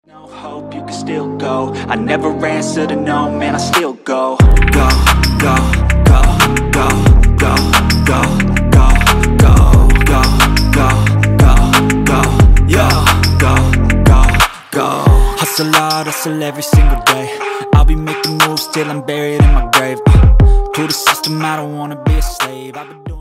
No hope, you can still go. I never answer to no, man, I still go. Go, go, go, go, go, go, go, go, go, go, go, go, yo, go, go, go. Hustle hard, hustle every single day. I'll be making moves till I'm buried in my grave. To the system, I don't wanna be a slave. I've been doing